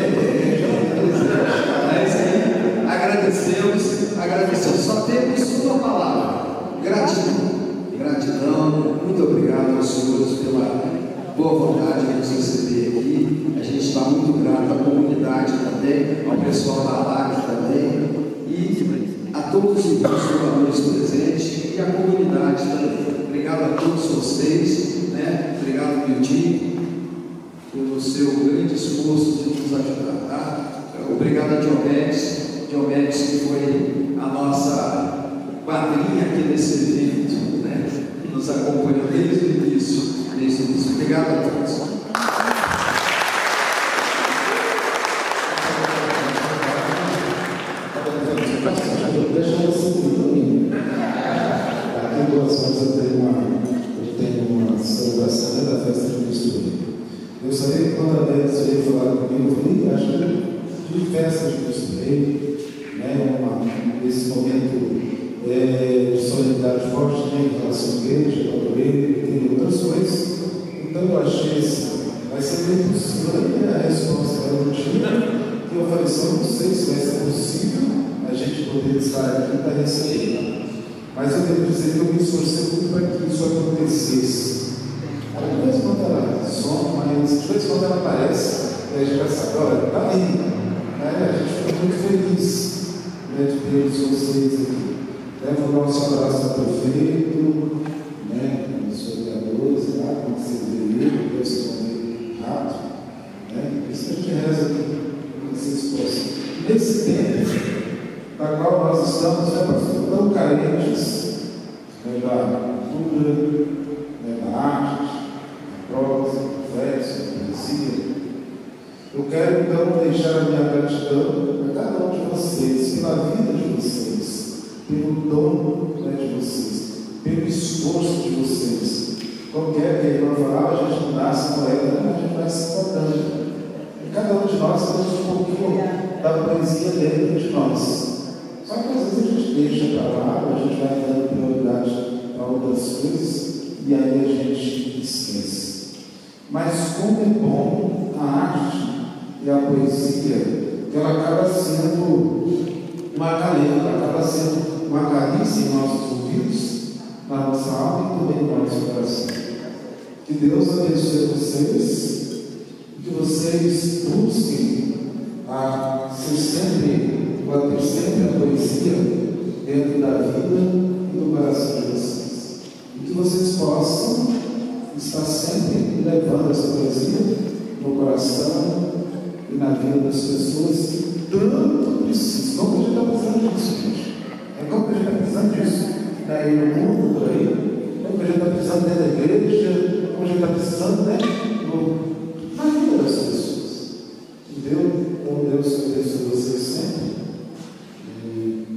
Agradecemos, só temos uma palavra: gratidão, muito obrigado aos senhores pela boa vontade de nos receber aqui. A gente está muito grato à comunidade também, ao pessoal da LAC também, e a todos os trovadores presentes e a comunidade também. Obrigado a todos vocês, né? Obrigado, Miltinho, pelo seu grande esforço de nos ajudar, tá? Obrigado a Diomedes, que foi a nossa padrinha aqui nesse evento, né? Que nos acompanhou desde o início. Obrigado a todos.
Deixa eu seguir. Aqui em 2 horas eu tenho uma celebração da festa de Cristo. Eu sabia que quando a Deus veio falar comigo, eu falei, acho de festa de Cristo Rei, né? Esse momento de solidariedade forte, né, em relação à igreja, padroeiro, tem outras coisas. Então eu achei assim, vai ser bem possível, e a resposta era não tinha. E eu falei, só não sei se vai ser possível a gente poder estar aqui para receber. Mas eu devo dizer que eu me esforcei muito para que isso acontecesse. De vez em quando ela some, mas de vez em quando ela aparece, e a gente vai saber, olha, está aí. A gente fica muito feliz, né, de ter vocês aqui. Leva o nosso abraço ao prefeito, né, os vereadores, lá, como você vê ele, Deus responder rápido. Né? Isso a gente reza aqui, para que vocês possam. Nesse tempo, na qual nós estamos, tão carentes, né, da cultura, né, da arte, da prosa, da festa, da poesia. Eu quero então deixar a minha gratidão a cada um de vocês, pela vida de vocês, pelo dom, né, de vocês, pelo esforço de vocês. Como que a irmã falava, a gente não nasce poeta, a gente vai se acordando. E cada um de nós temos um pouquinho da poesia dentro de nós. Só que às vezes a gente deixa para lá, a gente vai dando prioridade para outras coisas e aí a gente esquece. Mas como é bom a arte e a poesia, que ela acaba sendo uma caleta, acaba sendo uma carícia em nossos ouvidos, na nossa alma e também no nosso coração. Que Deus abençoe vocês, que vocês busquem a ter sempre a poesia dentro da vida e do coração de vocês. E que vocês possam estar sempre levando essa poesia no coração e na vida das pessoas que tanto precisam. Como a gente está precisando disso, gente? Como a gente está precisando disso? Aí no mundo, por aí. Como a gente está precisando dentro da igreja, como a gente está precisando, né? Na vida das pessoas. Deus abençoe vocês sempre. E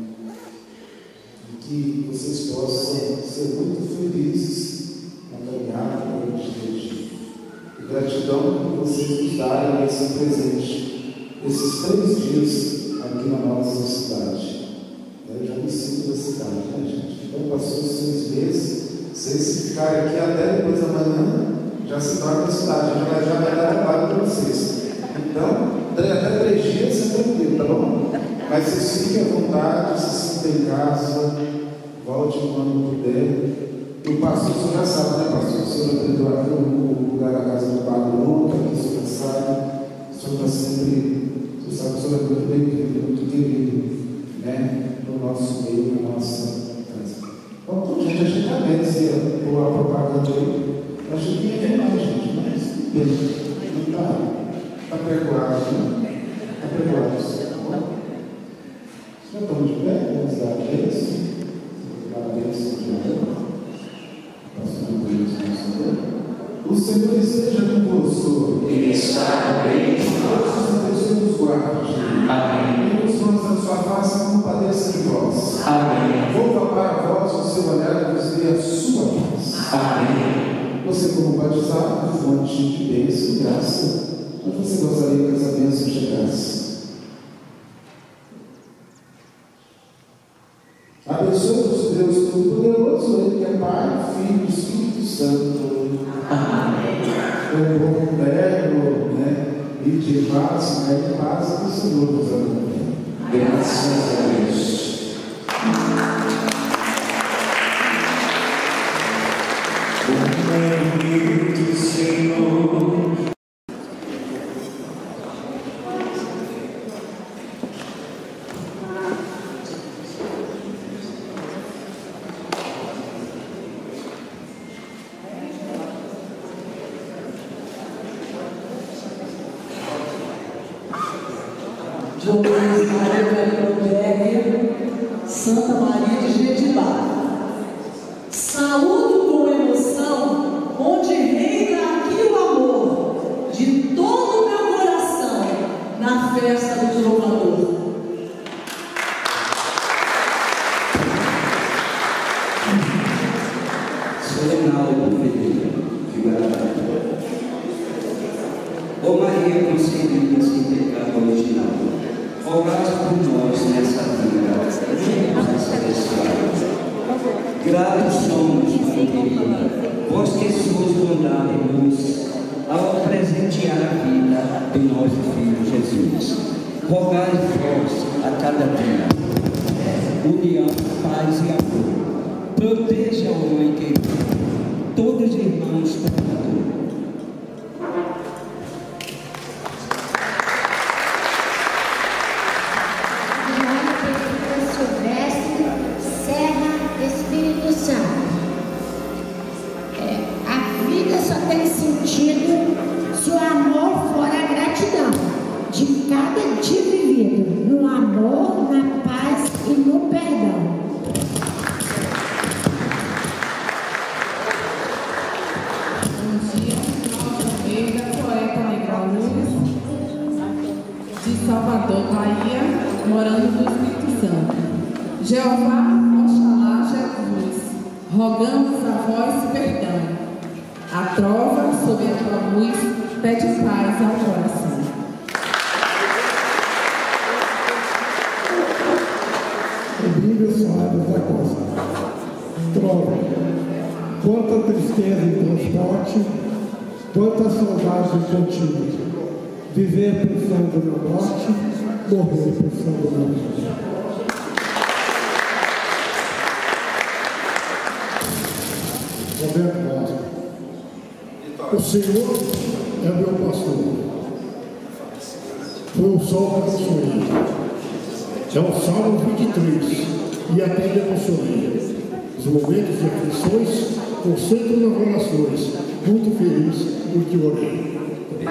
que vocês possam ser muito felizes na caminhada com a gente. E gratidão por vocês nos darem esse presente esses 3 dias aqui na nossa cidade. Eu já me sinto da cidade, né, gente? Então, passou 6 meses, vocês se ficarem aqui até depois da manhã, já se torna da cidade, já vai dar trabalho para vocês. Então, até 3 dias você é tranquilo, tá bom? Mas vocês fiquem à vontade, se sintam em casa, volte quando puder. E o pastor, você já sabe, né, pastor? O senhor aprendeu aqui o lugar da casa do Padre Nunca, que o senhor sabe. O senhor está sempre, você sabe, o senhor é muito bem-vindo, muito querido, né? No nosso meio, na nossa casa. Bom, gente, achei que a Bênção pôr a propaganda aí. Eu achei que ia ver mais, gente, mas não está perdoado, né? Está perdoado, tá bom? Já estamos de pé? Vamos dar a bênção. A bênção de Deus. O Senhor esteja convosco. Ele está bem conosco. Deus nos guarde. Amém. E os olhos da sua face compadeça de vós. Amém. Volva para vós o seu olhar e nos dê a sua paz. Amém. Você, como batizado, fonte de bênção e graça, mas você gostaria que essa bênção chegasse. Abençoe-nos, Deus Todo-Poderoso, Ele que é Pai, Filho e Espírito Santo. Amém. O bom eterno, né? E de paz, né? De paz que o Senhor nos ama. Graças a Deus. O nome do Senhor.
Santa Maria de Jetibá. Saúdo com emoção, onde reina aqui o amor de todo o meu coração, na festa do Trovador.
Solenal Ferreira, figurada. Ó Maria concebida sem pecado original, rogai por nós nessa vida, gratos somos, Mãe querida, vós que sois bondade e luz, ao presentear a vida de nosso Filho Jesus. Rogai vós a cada dia união, paz e amor. Proteja, ó Mãe querida, todos os irmãos pecadores.
A vida só tem sentido se o amor for a gratidão de cada dia vivido, no amor, na paz e no perdão.
Bom dia, Nossa Almeida, poeta Negra Luz, de Salvador, Bahia, morando no Espírito Santo. Jeová, Oxalá, Jesus, rogamos a vós perdão. A trova, sob a tua luz, pede paz ao coração.
Emílio Soares da Costa. Trova. Quanta tristeza em transporte, quanta saudade contínua. Viver pensando na morte, morrer pensando na vida. Roberto Costa. O Senhor é meu pastor. Foi o sol que eu sonhei. É o Salmo 23. E até me emocionei. Os momentos de aflições concentram nas orações. Muito feliz porque orei.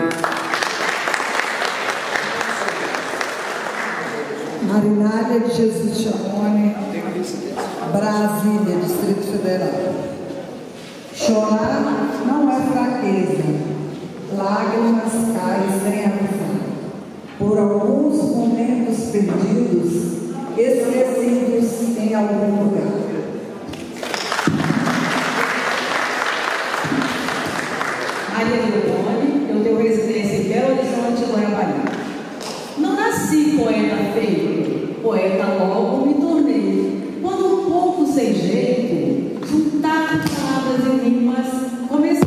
Marinália de Jesus Chamone, Brasília, Distrito Federal. Chorar não é fraqueza, lágrimas caem sem avisar, por alguns momentos perdidos, esquecidos em algum lugar.
Maria Leone, eu tenho residência em Belo Horizonte, Guarapari.
nasci poeta feio, poeta logo me tornei. Quando um pouco sem jeito, juntar palavras e rimas, comecei.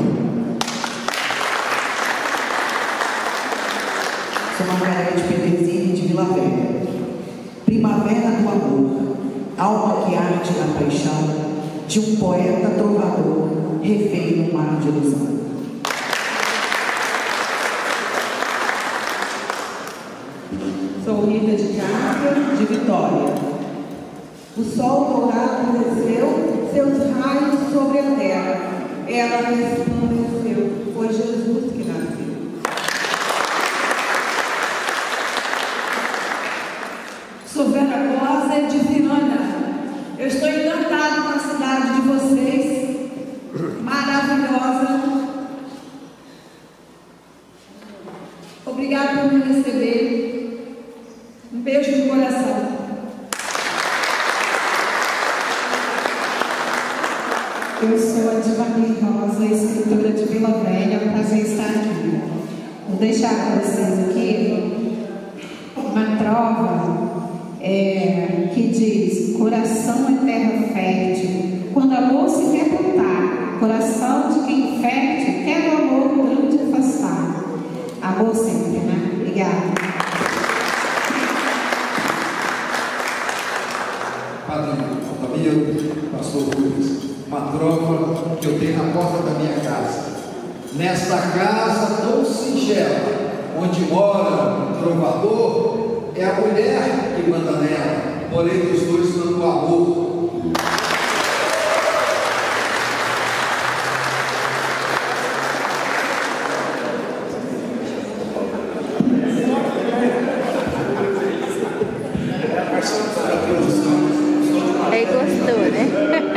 Sou Margarete Pedrezini de Vila Velha. Primavera do amor, alma que arde na paixão, de um poeta trovador, refém no mar de ilusão.
Sou Rita de Castro, de Vitória. O sol dourado desceu seus raios sobre a terra. Ela resplandeceu, foi Jesus que nasceu.
Sou Vera Rosa de Viana. Eu estou encantado com a cidade de vocês, maravilhosa. Obrigada por me receber. Um beijo no coração.
Eu sou a Divanir Rosa, escritora de Vila Velha. É um prazer estar aqui. Vou deixar para vocês aqui uma trova que diz: coração é terra fértil, quando amor se quer plantar, coração de quem fértil quer o amor grande afastar. Amor sempre, né? Obrigada.
Padre Altamiro, pastor Rubens, uma trova que eu tenho na porta da minha casa. Nesta casa tão singela, onde mora um trovador, é a mulher que manda nela, porém dos dois manda o amor.
Aí gostou, né?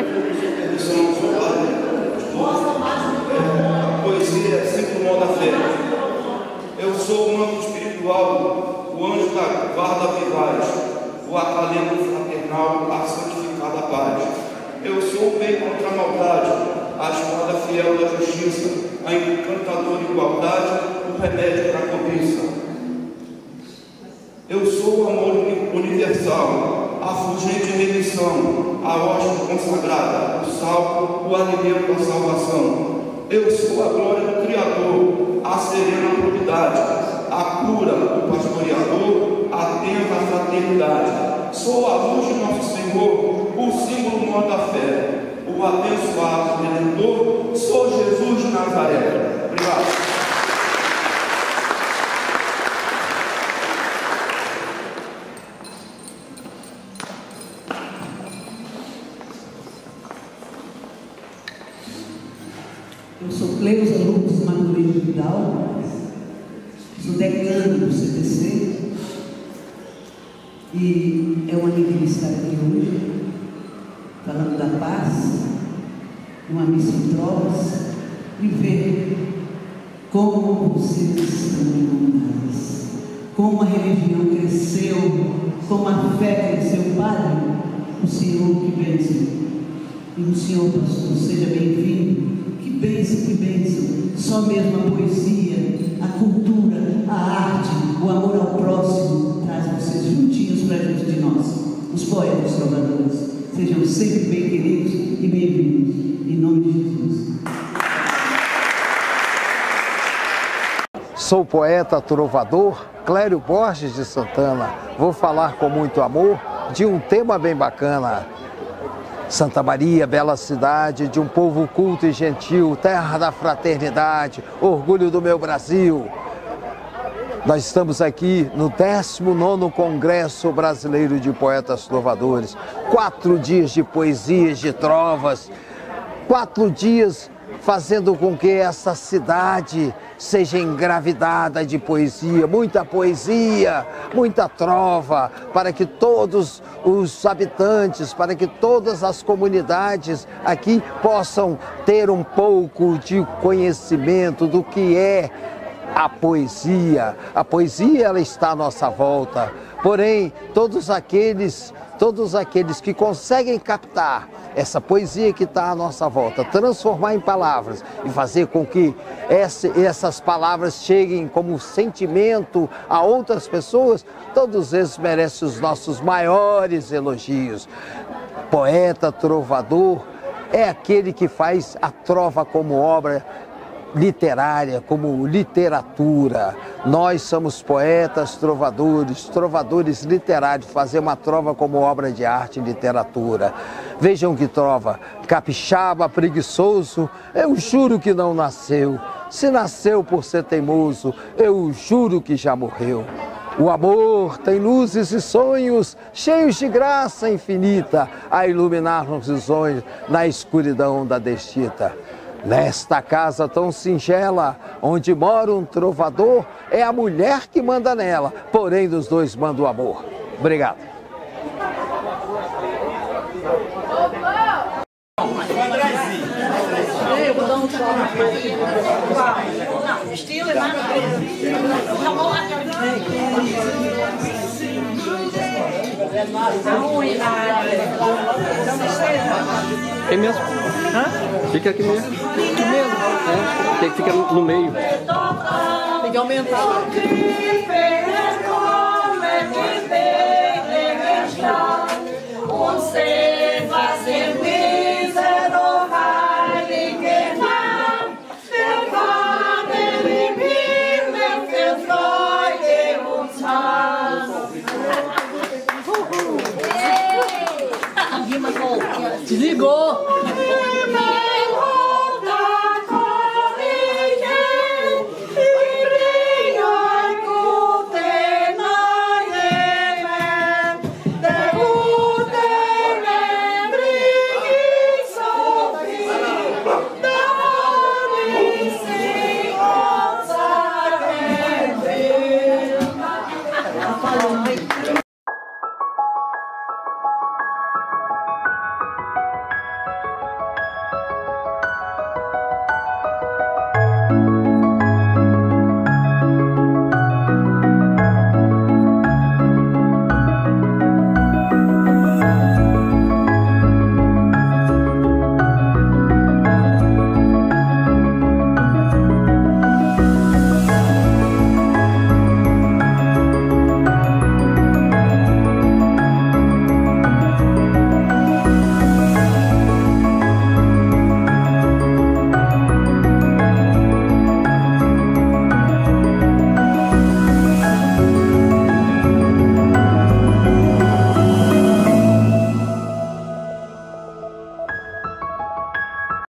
A poesia é sempre o mal da fé. Eu sou o anjo espiritual, o anjo da guarda vivaz, o acalento fraternal, a santificada paz. Eu sou o bem contra a maldade, a espada fiel da justiça, a encantadora igualdade, o remédio para a cobiça. Eu sou o amor universal, a fulgente remissão, a hóstia consagrada, o sal, o alimento da salvação. Eu sou a glória do Criador, a serena probidade, a cura, o pastoreador, a tenra fraternidade. Sou a luz de nosso Senhor, o símbolo maior da fé, o abençoado Redentor. Sou Jesus de Nazaré. Obrigado.
Eu sou Cleusa Lucas Madureira Vidal, sou decana do CTC e é uma alegria estar aqui hoje, falando da paz, uma missa em trovas, e ver como vocês estão iluminados, como a religião cresceu, como a fé cresceu. Padre, o Senhor, que bênção. E o Senhor, pastor, seja bem-vindo. Que bênção, que bênção. Só mesmo a poesia, a cultura, a arte, o amor ao próximo traz vocês juntinhos para junto de nós, os poetas trovadores. Sejam sempre bem queridos e bem-vindos. Em nome de Jesus.
Sou poeta trovador Clério Borges de Santana. Vou falar com muito amor de um tema bem bacana. Santa Maria, bela cidade de um povo culto e gentil, terra da fraternidade, orgulho do meu Brasil. Nós estamos aqui no 19º Congresso Brasileiro de Poetas Trovadores. 4 dias de poesias, de trovas, 4 dias fazendo com que essa cidade seja engravidada de poesia, muita trova, para que todos os habitantes, para que todas as comunidades aqui possam ter um pouco de conhecimento do que é a poesia. A poesia, ela está à nossa volta, porém, todos aqueles que conseguem captar essa poesia que está à nossa volta, transformar em palavras e fazer com que essas palavras cheguem como sentimento a outras pessoas, todos eles merecem os nossos maiores elogios. Poeta, trovador, é aquele que faz a trova como obra literária, como literatura. Nós somos poetas, trovadores literários, fazer uma trova como obra de arte e literatura. Vejam que trova, capixaba, preguiçoso, eu juro que não nasceu. Se nasceu por ser teimoso, eu juro que já morreu. O amor tem luzes e sonhos, cheios de graça infinita, a iluminar os risonhos na escuridão da desdita. Nesta casa tão singela, onde mora um trovador, é a mulher que manda nela, porém dos dois manda o amor. Obrigado.
Eu vou dar um estilo é
Aqui mesmo? Hã? Fica aqui mesmo. Aqui mesmo? É, tem que ficar no meio.
Tem que aumentar.
Desligou!